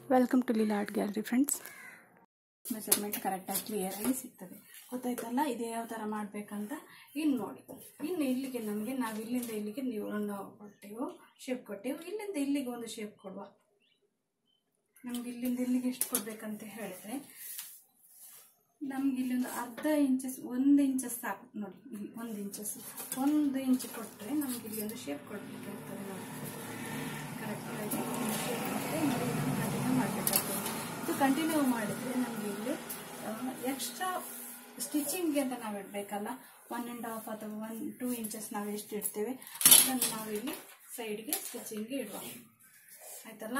Welcome to Leela art gallery friends. Measurement ಕರೆಕ್ಟಾಗಿ ಕ್ಲಿಯರಾಗಿ ಸಿಗ್ತದೆ, ಗೊತ್ತಾಯ್ತಲ್ಲ? ಇದೇ ಯಾವ ಥರ ಮಾಡಬೇಕಂತ. ಇನ್ನು ನೋಡಿ, ಇನ್ನು ಇಲ್ಲಿಗೆ ನಮಗೆ ನಾವು ಇಲ್ಲಿಂದ ಇಲ್ಲಿಗೆ ನೀವು ಕೊಟ್ಟೆವು ಶೇಪ್ ಕೊಟ್ಟೆವು, ಇಲ್ಲಿಂದ ಇಲ್ಲಿಗೆ ಒಂದು ಶೇಪ್ ಕೊಡುವ. ನಮ್ಗೆ ಇಲ್ಲಿಂದ ಇಲ್ಲಿಗೆ ಎಷ್ಟು ಕೊಡಬೇಕಂತ ಹೇಳಿದ್ರೆ ನಮ್ಗೆ ಇಲ್ಲಿ ಒಂದು ಅರ್ಧ ಇಂಚಸ್ 1 ಇಂಚಸ್ ಸಾಕು ನೋಡಿ. ಇಲ್ಲಿ 1 ಇಂಚಸ್ 1 ಇಂಚ್ ಕೊಟ್ಟರೆ ನಮ್ಗೆ ಇಲ್ಲಿ ಒಂದು ಶೇಪ್ ಕೊಡಬೇಕಾಗ್ತದೆ ನೋಡಿ. ಕರೆಕ್ಟಾಗಿ ಶೇಪ್ ಕೊಟ್ಟರೆ ನೋಡಿ, ಕಂಟಿನ್ಯೂ ಮಾಡಬೇಕಾಗ್ತದೆ. ಇದು ಕಂಟಿನ್ಯೂ ಮಾಡಿದರೆ ನಮಗೆ ಇಲ್ಲಿ ಎಕ್ಸ್ಟ್ರಾ ಸ್ಟಿಚಿಂಗ್ಗೆ ಅಂತ ನಾವು ಇಡಬೇಕಲ್ಲ, 1.5 ಅಥವಾ 1-2 ಇಂಚಸ್ ನಾವು ಎಷ್ಟು ಇಡ್ತೇವೆ ಅದನ್ನು ನಾವಿಲ್ಲಿ ಸೈಡ್ಗೆ ಸ್ಟಿಚಿಂಗ್ಗೆ ಇಡುವ. ಆಯ್ತಲ್ಲ?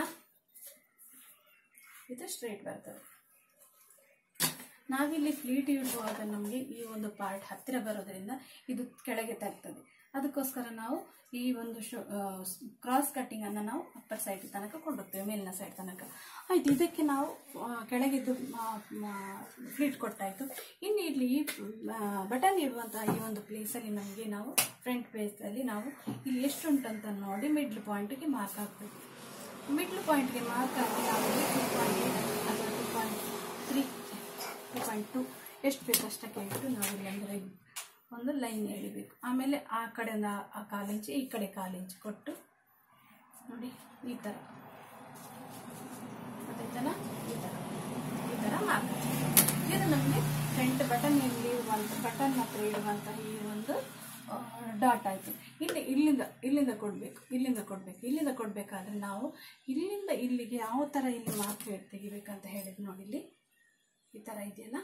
ಇದು ಸ್ಟ್ರೈಟ್ ಬರ್ತದೆ. ನಾವಿಲ್ಲಿ ಫ್ಲೀಟ್ ಇಡುವಾಗ ನಮಗೆ ಈ ಒಂದು ಪಾರ್ಟ್ ಹತ್ತಿರ ಬರೋದ್ರಿಂದ ಇದು ಕೆಳಗೆ ತಗ್ತದೆ. ಅದಕ್ಕೋಸ್ಕರ ನಾವು ಈ ಒಂದು ಕ್ರಾಸ್ ಕಟ್ಟಿಂಗನ್ನು ನಾವು ಅಪ್ಪರ್ ಸೈಡ್ ತನಕ ಕೊಂಡೋಗ್ತೇವೆ, ಮೇಲಿನ ಸೈಡ್ ತನಕ. ಆಯ್ತು, ಇದಕ್ಕೆ ನಾವು ಕೆಳಗಿದ್ದು ಫ್ಲೀಟ್ ಕೊಟ್ಟಾಯಿತು. ಇನ್ನು ಇಲ್ಲಿ ಬಟನ್ ಇಡುವಂತಹ ಈ ಒಂದು ಪ್ಲೇಸಲ್ಲಿ ನಮಗೆ ನಾವು ಫ್ರಂಟ್ ಪೇಜಲ್ಲಿ ನಾವು ಇಲ್ಲಿ ಎಷ್ಟು ಉಂಟಂತ ನೋಡಿ ಮಿಡ್ಲ್ ಪಾಯಿಂಟಿಗೆ ಮಾರ್ಕ್ ಹಾಕಬೇಕು. ಮಿಡ್ಲ್ ಪಾಯಿಂಟ್ಗೆ ಮಾರ್ಕ್ ಹಾಕಿ ನಾವು 2.8 ಅಥವಾ 2.3 2.2 ಎಷ್ಟು ಬೇಕು ಅಷ್ಟಕ್ಕೆ ಇಟ್ಟು ನಾವು ಇಲ್ಲಿ ಒಂದು ಲೈನ್ ಎಳಿಬೇಕು. ಆಮೇಲೆ ಆ ಕಡೆಯಿಂದ ಆ 1/4 ಇಂಚ್, ಈ ಕಡೆ 1/4 ಇಂಚ್ ಕೊಟ್ಟು ನೋಡಿ ಈ ಥರ ಗೊತ್ತಾಯ್ತಲ್ಲ? ಈ ಥರ ಮಾರ್ಕ್. ಇದು ನಮಗೆ ಫ್ರಂಟ್ ಬಟನ್ ಬಟನ್ ಹತ್ರ ಇಡುವಂಥ ಈ ಒಂದು ಡಾಟ್ ಆಯಿತು. ಇಲ್ಲಿಂದ ಕೊಡಬೇಕು, ಇಲ್ಲಿಂದ ಕೊಡಬೇಕಾದ್ರೆ ನಾವು ಇಲ್ಲಿಂದ ಇಲ್ಲಿಗೆ ಯಾವ ಥರ ಇಲ್ಲಿ ಮಾರ್ಕ್ ತೆಗಿಬೇಕಂತ ಹೇಳಿದ್ದು ನೋಡಿ. ಇಲ್ಲಿ ಈ ಥರ ಇದೆಯಲ್ಲ,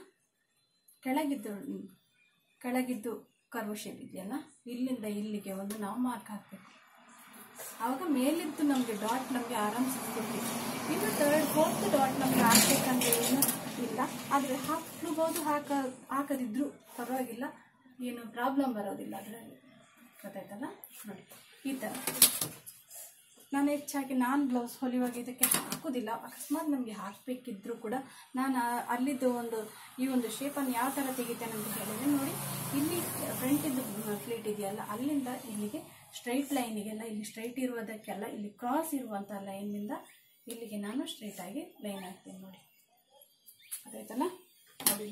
ಕೆಳಗಿದ್ದು ಕರ್ವ್ ಶೇಪ್ ಇದೆಯಲ್ಲ, ಇಲ್ಲಿಂದ ಇಲ್ಲಿಗೆ ಒಂದು ನಾವು ಮಾರ್ಕ್ ಹಾಕಬೇಕು. ಆವಾಗ ಮೇಲಿದ್ದು ನಮಗೆ ಡಾಟ್ ನಮಗೆ ಆರಾಮ್ ಸಿಗ್ತಿತ್ತು. ಇನ್ನು 3rd 4th ಡಾಟ್ ನಮಗೆ ಹಾಕಬೇಕಂತ ಏನು ಇಲ್ಲ, ಆದರೆ ಹಾಕ್ಬೋದು, ಹಾಕದಿದ್ರು ಪರವಾಗಿಲ್ಲ, ಏನು ಪ್ರಾಬ್ಲಮ್ ಬರೋದಿಲ್ಲ ಅದರಲ್ಲಿ. ಗೊತ್ತಾಯ್ತಲ್ಲ? ನೋಡಿ ಈ ಥರ. ನಾನು ಹೆಚ್ಚಾಗಿ ಬ್ಲೌಸ್ ಹೊಲಿಯುವಾಗ ಇದಕ್ಕೆ ಹಾಕೋದಿಲ್ಲ. ಅಕಸ್ಮಾತ್ ನಮಗೆ ಹಾಕಬೇಕಿದ್ರೂ ಕೂಡ ನಾನು ಅಲ್ಲಿದ್ದು ಈ ಒಂದು ಶೇಪನ್ನು ಯಾವ ಥರ ತೆಗಿತೇನೆ ಅಂತ ಹೇಳಿದರೆ ನೋಡಿ, ಇಲ್ಲಿ ಫ್ರಂಟಿದ್ದು ಫ್ಲೀಟ್ ಇದೆಯಲ್ಲ, ಅಲ್ಲಿಂದ ಇಲ್ಲಿಗೆ ಸ್ಟ್ರೈಟ್ ಲೈನಿಗೆಲ್ಲ, ಇಲ್ಲಿ ಸ್ಟ್ರೈಟ್ ಇರುವುದಕ್ಕೆಲ್ಲ ಇಲ್ಲಿ ಕ್ರಾಸ್ ಇರುವಂಥ ಲೈನಿಂದ ಇಲ್ಲಿಗೆ ನಾನು ಸ್ಟ್ರೈಟಾಗಿ ಲೈನ್ ಹಾಕ್ತೀನಿ ನೋಡಿ. ಅದಾಯ್ತಲ್ಲ? ನೋಡಿ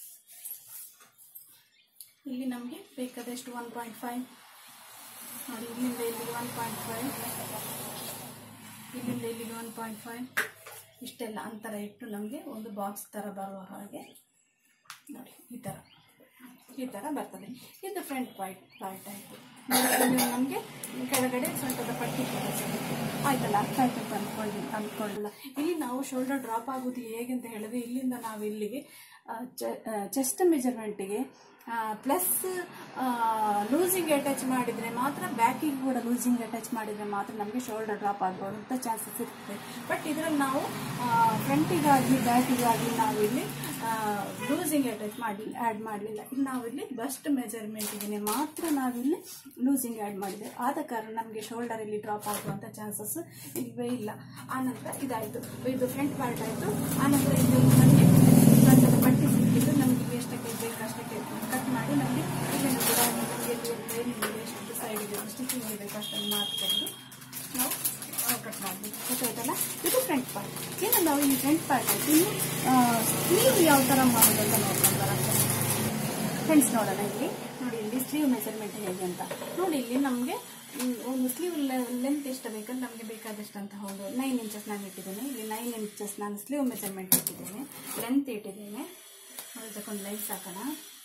ಇಲ್ಲಿ ನಮಗೆ ಬೇಕಾದಷ್ಟು 1.5 ನೋಡಿ, ಇಲ್ಲಿಂದ ಇಲ್ಲಿಗೆ 1.5, ಇಲ್ಲಿಂದ ಇಲ್ಲಿಗೆ 1.5 ಇಷ್ಟೆಲ್ಲ ಅಂತರ ಇಟ್ಟು ನಮಗೆ ಒಂದು ಬಾಕ್ಸ್ ಥರ ಬರುವ ಹಾಗೆ ನೋಡಿ ಈ ಥರ ಬರ್ತದೆ. ಇದು ಫ್ರಂಟ್ ಪಾರ್ಟ್ ಆಯಿತು. ನಮಗೆ ಕೆಳಗಡೆ ಸೊಂಟದ ಪಟ್ಟಿ ಆಯ್ತಲ್ಲ, ಅರ್ಥ ಆಯ್ತು ಅಂದ್ಕೊಳ್ಳಲ್ಲ. ಇಲ್ಲಿ ನಾವು ಶೋಲ್ಡರ್ ಡ್ರಾಪ್ ಆಗೋದು ಹೇಗೆ ಅಂತ ಹೇಳಿದ್ರೆ, ಇಲ್ಲಿಂದ ನಾವು ಇಲ್ಲಿಗೆ ಚೆಸ್ಟ್ ಮೆಜರ್ಮೆಂಟಿಗೆ ಪ್ಲಸ್ ಲೂಸಿಂಗ್ ಅಟ್ಯಾಚ್ ಮಾಡಿದರೆ ಮಾತ್ರ, ಬ್ಯಾಕಿಗೆ ಕೂಡ ಲೂಸಿಂಗ್ ಅಟ್ಯಾಚ್ ಮಾಡಿದರೆ ಮಾತ್ರ ನಮಗೆ ಶೋಲ್ಡರ್ ಡ್ರಾಪ್ ಆಗ್ಬೋದಂಥ ಚಾನ್ಸಸ್ ಇರ್ತದೆ. ಬಟ್ ಇದರಲ್ಲಿ ನಾವು ಫ್ರಂಟಿಗಾಗಿ ಬ್ಯಾಕಿಗಾಗಿ ನಾವಿಲ್ಲಿ ಲೂಸಿಂಗ್ ಅಟ್ಯಾಚ್ ಆ್ಯಡ್ ಮಾಡಲಿಲ್ಲ. ಇಲ್ಲಿ ನಾವಿಲ್ಲಿ ಬಸ್ಟ್ ಮೆಜರ್ಮೆಂಟಿಗೆ ಮಾತ್ರ ನಾವಿಲ್ಲಿ ಲೂಸಿಂಗ್ ಆ್ಯಡ್ ಮಾಡಿದೆ. ಆದ ಕಾರಣ ನಮಗೆ ಶೋಲ್ಡರ್ ಇಲ್ಲಿ ಡ್ರಾಪ್ ಆಗುವಂಥ ಚಾನ್ಸಸ್ ಇಲ್ಲವೇ ಇಲ್ಲ. ಆನಂತರ ಇದಾಯಿತು, ಇದು ಫ್ರಂಟ್ ಪಾರ್ಟ್ ಆಯಿತು. ಆನಂತರ ಇದು ನಮಗೆ ಫ್ರಂಟದ ಪಟ್ಟಿ ಸಿಕ್ಕಿದ್ದು, ನಮಗೆ ಎಷ್ಟಕ್ಕೆ ಬೇಕು ಅಷ್ಟಕ್ಕೆ ಕಟ್ ಮಾಡಿ ನಮಗೆ ಇಲ್ಲಿಂದ ಕೂಡ ನಮಗೆ ನಿಮಗೆ ಎಷ್ಟು ಸೈಡಿಗೆ ಸ್ಟಿಚಿಂಗ್ ಬೇಕು ಅಷ್ಟನ್ನು ಮಾರ್ಕ್ ತೆಗೆದು ನಾವು ಕಟ್ ಮಾಡಬೇಕು. ಗೊತ್ತಾಯ್ತಲ್ಲ? ಇದು ಫ್ರಂಟ್ ಪಾರ್ಟ್. ಇನ್ನು ನಾವು ಈ ಫ್ರಂಟ್ ಪಾರ್ಟ್ ಆಯಿತು. ಇನ್ನು ಸ್ಲೀವ್ ಯಾವ ಥರ ಮಾಡೋದು ಅಂತ ನೋಡ್ಕೊಂಡು ಬರೋಕ್ಕೆ ಫ್ರೆಂಡ್ಸ್ ನೋಡೋಣ. ಇಲ್ಲಿ ನೋಡಿ, ಇಲ್ಲಿ ಸ್ಲೀವ್ ಮೆಜರ್ಮೆಂಟ್ ಹೇಗೆ ಅಂತ ನೋಡಿ. ಇಲ್ಲಿ ನಮಗೆ ಒಂದು ಸ್ಲೀವ್ ಲೆಂತ್ ಎಷ್ಟು ಬೇಕಂತ ನಮಗೆ ಬೇಕಾದಷ್ಟು ಅಂತ ಒಂದು 9 ಇಂಚಸ್ ನಾನು ಇಟ್ಟಿದ್ದೇನೆ. ಇಲ್ಲಿ 9 ಇಂಚಸ್ ನಾನು ಸ್ಲೀವ್ ಮೆಜರ್ಮೆಂಟ್ ಇಟ್ಟಿದ್ದೇನೆ, ಲೆಂತ್ ಇಟ್ಟಿದ್ದೇನೆ. ಅದಕ್ಕೊಂದು ಲೈನ್ ಸಾಕೋಣ,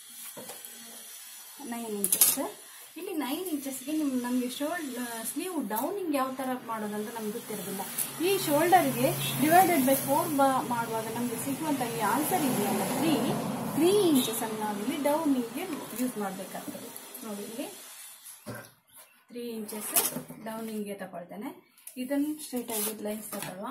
9 ಇಂಚಸ್. ಇಲ್ಲಿ 9 ಇಂಚಸ್ಗೆ ನಮಗೆ ಸ್ಲೀವ್ ಡೌನಿಂಗ್ ಯಾವ ಥರ ಮಾಡೋದಂತ ನಮ್ಗೆ ಗೊತ್ತಿರೋದಿಲ್ಲ. ಈ ಶೋಲ್ಡರ್ಗೆ ಡಿವೈಡೆಡ್ ಬೈ 4 ಮಾಡುವಾಗ ನಮಗೆ ಸಿಗುವಂಥ ಈ ಆನ್ಸರ್ ಇದೆಯಲ್ಲ, 3 ಇಂಚಸನ್ನು ನಾವಿಲ್ಲಿ ಡೌನಿಂಗ್ಗೆ ಯೂಸ್ ಮಾಡಬೇಕಾಗ್ತದೆ. ನೋಡಿ, ಇಲ್ಲಿ 3 ಇಂಚಸ್ ಡೌನಿಂಗ್ಗೆ ತಗೊಳ್ತೇನೆ. ಇದನ್ನು ಸ್ಟ್ರೈಟ್ ಆಗಿ ಲೈನ್ಸ್ ತಗೊಳ್ಳುವ.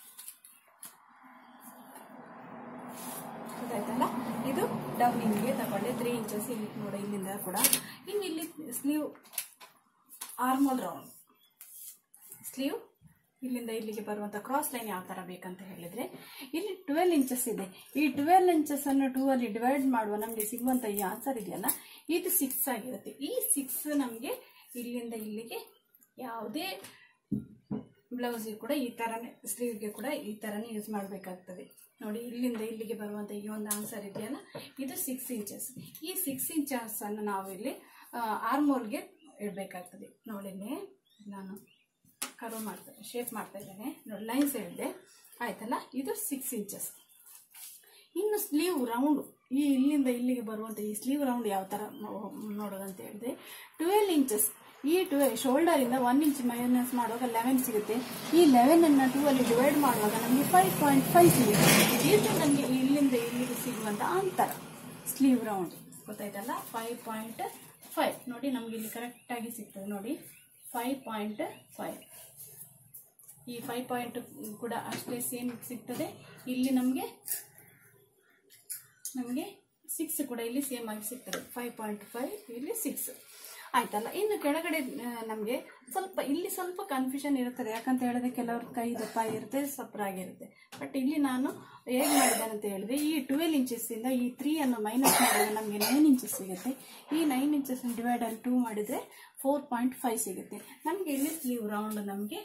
ಗೊತ್ತಾಯ್ತಲ್ಲ? ಇದು ಡೌನಿಂಗ್ಗೆ ತಗೊಳ್ಳಿ 3 ಇಂಚಸ್. ಇಲ್ಲಿ ನೋಡಿ, ಇಲ್ಲಿಂದ ಕೂಡ. ಇನ್ನು ಇಲ್ಲಿ ಸ್ಲೀವ್ ಆರ್ಮೋಲ್ ರೌಂಡ್, ಸ್ಲೀವ್ ಇಲ್ಲಿಂದ ಇಲ್ಲಿಗೆ ಬರುವಂಥ ಕ್ರಾಸ್ ಲೈನ್ ಯಾವ ಥರ ಬೇಕಂತ ಹೇಳಿದರೆ, ಇಲ್ಲಿ 12 ಇಂಚಸ್ ಇದೆ. ಈ 12 ಇಂಚಸ್ಸನ್ನು 2 ಅಲ್ಲಿ ಡಿವೈಡ್ ಮಾಡುವ ನಮಗೆ ಸಿಗುವಂಥ ಈ ಆನ್ಸರ್ ಇದೆಯಲ್ಲ, ಇದು 6 ಆಗಿರುತ್ತೆ. ಈ 6 ನಮಗೆ ಇಲ್ಲಿಂದ ಇಲ್ಲಿಗೆ ಯಾವುದೇ ಬ್ಲೌಸಿಗೆ ಕೂಡ ಈ ಥರನೇ, ಸ್ಲೀವ್ಗೆ ಕೂಡ ಈ ಥರನೇ ಯೂಸ್ ಮಾಡಬೇಕಾಗ್ತದೆ. ನೋಡಿ ಇಲ್ಲಿಂದ ಇಲ್ಲಿಗೆ ಬರುವಂಥ ಈ ಒಂದು ಆನ್ಸರ್ ಇದೆಯಲ್ಲ, ಇದು 6 ಇಂಚಸ್. ಈ 6 ಇಂಚಸನ್ನು ನಾವು ಇಲ್ಲಿ ಆರ್ಮೋಲ್ಗೆ ಇಡಬೇಕಾಗ್ತದೆ. ನೋಡಿ ನಾನು ಕರ್ವ್ ಮಾಡ್ತೇನೆ, ಶೇಪ್ ಮಾಡ್ತಾ ಇದ್ದೇನೆ. ನೋಡಿ ಲೈನ್ಸ್ ಹೇಳಿದೆ ಆಯ್ತಲ್ಲ, ಇದು 6 ಇಂಚಸ್. ಇನ್ನು ಸ್ಲೀವ್ ರೌಂಡು, ಈ ಇಲ್ಲಿಂದ ಇಲ್ಲಿಗೆ ಬರುವಂಥ ಈ ಸ್ಲೀವ್ ರೌಂಡ್ ಯಾವ ಥರ ನೋಡೋದಂತ ಹೇಳಿದೆ, 12 ಇಂಚಸ್. ಈ ಶೋಲ್ಡರಿಂದ 1 ಇಂಚ್ ಮೈನಸ್ ಮಾಡುವಾಗ 11 ಸಿಗುತ್ತೆ. ಈ 11ಅನ್ನು 2 ಅಲ್ಲಿ ಡಿವೈಡ್ ಮಾಡುವಾಗ ನಮಗೆ 5.5 ಸಿಗುತ್ತೆ. ಇದು ನಮಗೆ ಇಲ್ಲಿಂದ ಇಲ್ಲಿಗೆ ಸಿಗುವಂಥ ಅಂತರ ಸ್ಲೀವ್ ರೌಂಡ್, ಗೊತ್ತಾಯ್ತಲ್ಲ. 5.5 ನೋಡಿ ನಮಗೆ ಇಲ್ಲಿ ಕರೆಕ್ಟಾಗಿ ಸಿಗ್ತದೆ. ನೋಡಿ 5.5. ಈ 5 ಕೂಡ ಅಷ್ಟೇ ಸೇಮ್ ಸಿಗ್ತದೆ. ಇಲ್ಲಿ ನಮಗೆ 6 ಕೂಡ ಇಲ್ಲಿ ಸೇಮ್ ಆಗಿ ಸಿಗ್ತದೆ. 5.5 ಇಲ್ಲಿ 6 ಆಯ್ತಲ್ಲ. ಇನ್ನು ಕೆಳಗಡೆ ನಮಗೆ ಇಲ್ಲಿ ಸ್ವಲ್ಪ ಕನ್ಫ್ಯೂಷನ್ ಇರುತ್ತದೆ. ಯಾಕಂತ ಹೇಳಿದ್ರೆ ಕೆಲವ್ರ ಕೈ ದಪ್ಪ ಇರುತ್ತೆ, ಸಪ್ರಾಗಿರುತ್ತೆ. ಬಟ್ ಇಲ್ಲಿ ನಾನು ಹೇಗೆ ಮಾಡಿದ್ದೇನೆ ಅಂತ ಹೇಳಿದ್ರೆ, ಈ 12 ಇಂಚಸ್ಸಿಂದ ಈ 3 ಅನ್ನು ಮೈನಸ್ ಮಾಡಿದ್ರೆ ನಮಗೆ 9 ಇಂಚಸ್ ಸಿಗುತ್ತೆ. ಈ 9 ಇಂಚಸ್ ಡಿವೈಡರ್ 2 ಮಾಡಿದರೆ 4.5 ಸಿಗುತ್ತೆ. ನಮಗೆ ಇಲ್ಲಿ ಸ್ಲೀವ್ ರೌಂಡ್ ನಮಗೆ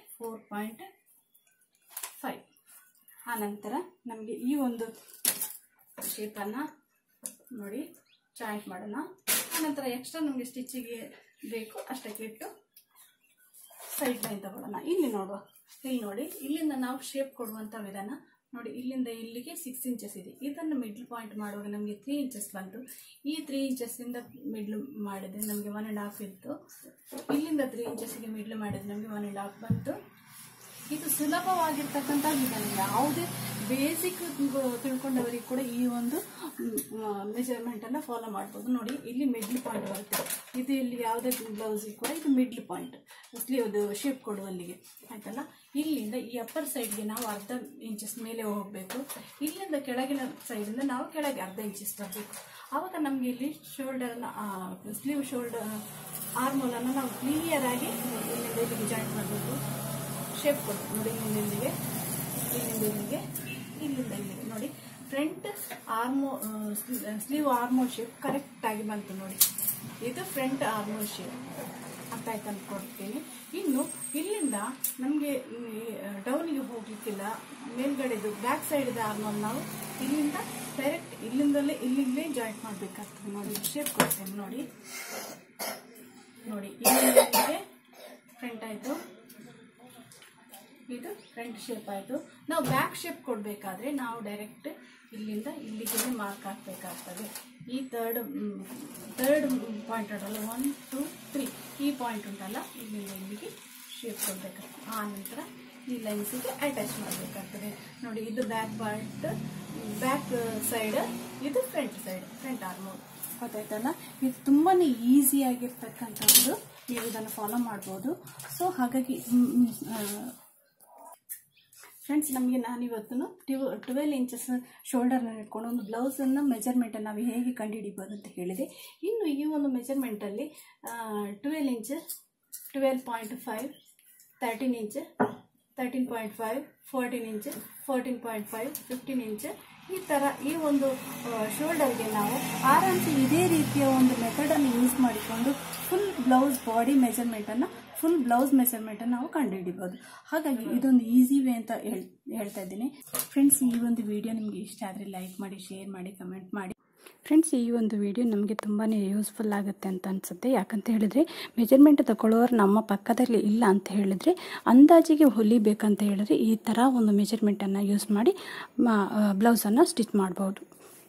4.5. ಆನಂತರ ನಮಗೆ ಈ ಒಂದು ಶೇಪನ್ನು ನೋಡಿ ಜಾಯಿಂಟ್ ಮಾಡೋಣ. ಆನಂತರ ಎಕ್ಸ್ಟ್ರಾ ನಮಗೆ ಸ್ಟಿಚಿಗೆ ಬೇಕು ಅಷ್ಟಕ್ಕೆ ಇಟ್ಟು ಸೈಡ್ ಲೈನ್ ತಗೊಳ್ಳೋಣ. ಇಲ್ಲಿ ನೋಡುವ, ಇಲ್ಲಿ ನೋಡಿ ಇಲ್ಲಿಂದ ನಾವು ಶೇಪ್ ಕೊಡುವಂಥ ವಿಧಾನ ನೋಡಿ. ಇಲ್ಲಿಂದ ಇಲ್ಲಿಗೆ 6 ಇಂಚಸ್ ಇದೆ. ಇದನ್ನು ಮಿಡ್ಲ್ ಪಾಯಿಂಟ್ ಮಾಡುವಾಗ ನಮಗೆ 3 ಇಂಚಸ್ ಬಂತು. ಈ 3 ಇಂಚಸ್ಸಿಂದ ಮಿಡ್ಲ್ ಮಾಡಿದರೆ ನಮಗೆ 1.5 ಇತ್ತು. ಇಲ್ಲಿಂದ 3 ಇಂಚಸ್ಸಿಗೆ ಮಿಡ್ಲ್ ಮಾಡಿದರೆ ನಮಗೆ 1.5 ಬಂತು. ಇದು ಸುಲಭವಾಗಿರ್ತಕ್ಕಂಥ ವಿಧಾನ. ಯಾವುದೇ ಬೇಸಿಕ್ ತಿಳ್ಕೊಂಡವರಿಗೆ ಕೂಡ ಈ ಒಂದು ಮೆಜರ್ಮೆಂಟನ್ನು ಫಾಲೋ ಮಾಡ್ಬೋದು. ನೋಡಿ ಇಲ್ಲಿ ಮಿಡ್ಲ್ ಪಾಯಿಂಟ್ ಬರುತ್ತೆ. ಇದು ಇಲ್ಲಿ ಯಾವುದೇ ಬ್ಲೌಸಿಗೆ ಕೂಡ ಇದು ಮಿಡ್ಲ್ ಪಾಯಿಂಟ್, ಸ್ಲೀವ್ದು ಶೇಪ್ ಕೊಡುವಲ್ಲಿಗೆ ಆಯ್ತಲ್ಲ. ಇಲ್ಲಿಂದ ಈ ಅಪ್ಪರ್ ಸೈಡ್ಗೆ ನಾವು 1/2 ಇಂಚಸ್ ಮೇಲೆ ಹೋಗಬೇಕು. ಇಲ್ಲಿಂದ ಕೆಳಗಿನ ಸೈಡಿಂದ ನಾವು ಕೆಳಗೆ 1/2 ಇಂಚಸ್ ಬರಬೇಕು. ಆವಾಗ ನಮಗೆ ಇಲ್ಲಿ ಶೋಲ್ಡರ್ನ ಸ್ಲೀವ್ ಶೋಲ್ಡರ್ ಆರ್ಮೋಲನ್ನು ನಾವು ಕ್ಲಿಯರ್ ಆಗಿ ಇಲ್ಲಿಂದ ಇಲ್ಲಿಗೆ ಜಾಯಿಂಟ್ ಮಾಡಬೇಕು. ಶೇಪ್ ಕೊಟ್ಟು ನೋಡಿ ಇಲ್ಲಿಂದ ಇಲ್ಲಿಗೆ, ಇಲ್ಲಿಂದ ಇಲ್ಲಿಗೆ, ಇಲ್ಲಿಂದ ಇಲ್ಲಿಗೆ. ನೋಡಿ ಫ್ರಂಟ್ ಸ್ಲೀವ್ ಆರ್ಮೋಲ್ ಶೇಪ್ ಕರೆಕ್ಟಾಗಿ ಬಂತು. ನೋಡಿ ಇದು ಫ್ರಂಟ್ ಆರ್ಮೋಲ್ ಶೇಪ್, ಅರ್ಥ ಆಯ್ತು ಅಂದ್ಕೊಡ್ತೀನಿ. ಇನ್ನು ಇಲ್ಲಿಂದ ನಮಗೆ ಡೌನಿಗೆ ಹೋಗ್ಲಿಕ್ಕಿಲ್ಲ, ಮೇಲ್ಗಡೆದು ಬ್ಯಾಕ್ ಸೈಡ್ ಆರ್ಮೋಲ್ ನಾವು ಇಲ್ಲಿಂದ ಡೈರೆಕ್ಟ್ ಇಲ್ಲಿಂದಲೇ ಇಲ್ಲಿಂದಲೇ ಜಾಯಿಂಟ್ ಮಾಡಬೇಕಾಗ್ತದೆ. ನೋಡಿ ಶೇಪ್ ಕೊಡ್ತೇನೆ. ನೋಡಿ ನೋಡಿ ಇಲ್ಲಿಂದ ಫ್ರಂಟ್ ಆಯಿತು, ಇದು ಫ್ರಂಟ್ ಶೇಪ್ ಆಯಿತು. ನಾವು ಬ್ಯಾಕ್ ಶೇಪ್ ಕೊಡಬೇಕಾದ್ರೆ ನಾವು ಡೈರೆಕ್ಟ್ ಇಲ್ಲಿಂದ ಇಲ್ಲಿಗೆ ಮಾರ್ಕ್ ಹಾಕಬೇಕಾಗ್ತದೆ. ಈ ಥರ್ಡ್ ಪಾಯಿಂಟ್ ಉಂಟಲ್ಲ, 1 2 3 ಈ ಪಾಯಿಂಟ್ ಉಂಟಲ್ಲ, ಇಲ್ಲಿಂದ ಇಲ್ಲಿಗೆ ಶೇಪ್ ಕೊಡಬೇಕಾಗ್ತದೆ. ಆ ನಂತರ ಈ ಲೈನ್ಸಿಗೆ ಅಟ್ಯಾಚ್ ಮಾಡಬೇಕಾಗ್ತದೆ. ನೋಡಿ ಇದು ಬ್ಯಾಕ್ ಪಾರ್ಟ್, ಬ್ಯಾಕ್ ಸೈಡ್, ಇದು ಫ್ರಂಟ್ ಸೈಡ್, ಫ್ರಂಟ್ ಆರ್ಮೋಲ್. ಗೊತ್ತಾಯ್ತಲ್ಲ. ಇದು ತುಂಬಾ ಈಸಿಯಾಗಿರ್ತಕ್ಕಂಥದ್ದು, ನೀವು ಇದನ್ನು ಫಾಲೋ ಮಾಡ್ಬೋದು. ಸೊ ಹಾಗಾಗಿ ಫ್ರೆಂಡ್ಸ್, ನಮಗೆ ನಾನಿವತ್ತು 12 ಇಂಚಸ್ ಶೋಲ್ಡರ್ನ ಇಟ್ಕೊಂಡು ಒಂದು ಬ್ಲೌಸನ್ನು ಮೆಜರ್ಮೆಂಟನ್ನು ನಾವು ಹೇಗೆ ಕಂಡುಹಿಡಿಬೋದು ಅಂತ ಹೇಳಿದೆ. ಇನ್ನು ಈ ಒಂದು ಮೆಜರ್ಮೆಂಟಲ್ಲಿ 12 ಇಂಚ್, 12.5, 13 ಇಂಚ್, 13.5, 14 ಇಂಚ್, 14.5, 15 ಇಂಚ್ ಈ ಥರ ಈ ಒಂದು ಶೋಲ್ಡರ್ಗೆ ನಾವು ಆರಾಮ್ಸೆ ಇದೇ ರೀತಿಯ ಒಂದು ಮೆಥಡನ್ನು ಯೂಸ್ ಮಾಡಿಕೊಂಡು ಫುಲ್ ಬ್ಲೌಸ್ ಬಾಡಿ ಮೆಜರ್ಮೆಂಟನ್ನು ನಾವು ಕಂಡುಹಿಡಿಬೋದು. ಹಾಗಾಗಿ ಇದೊಂದು ಈಸಿ ವೇ ಅಂತ ಹೇಳ್ತಾ ಇದ್ದೀನಿ. ಫ್ರೆಂಡ್ಸ್, ಈ ಒಂದು ವಿಡಿಯೋ ನಿಮಗೆ ಇಷ್ಟ ಆದರೆ ಲೈಕ್ ಮಾಡಿ, ಶೇರ್ ಮಾಡಿ, ಕಮೆಂಟ್ ಮಾಡಿ. ಫ್ರೆಂಡ್ಸ್, ಈ ಒಂದು ವಿಡಿಯೋ ನಮಗೆ ತುಂಬಾ ಯೂಸ್ಫುಲ್ ಆಗುತ್ತೆ ಅಂತ ಅನಿಸುತ್ತೆ. ಯಾಕಂತ ಹೇಳಿದರೆ ಮೆಜರ್ಮೆಂಟ್ ತಗೊಳ್ಳೋರು ನಮ್ಮ ಪಕ್ಕದಲ್ಲಿ ಇಲ್ಲ ಅಂತ ಹೇಳಿದರೆ, ಅಂದಾಜಿಗೆ ಹೊಲಿಬೇಕಂತ ಹೇಳಿದ್ರೆ ಈ ಥರ ಒಂದು ಮೆಜರ್ಮೆಂಟನ್ನು ಯೂಸ್ ಮಾಡಿ ಬ್ಲೌಸನ್ನು ಸ್ಟಿಚ್ ಮಾಡ್ಬೋದು.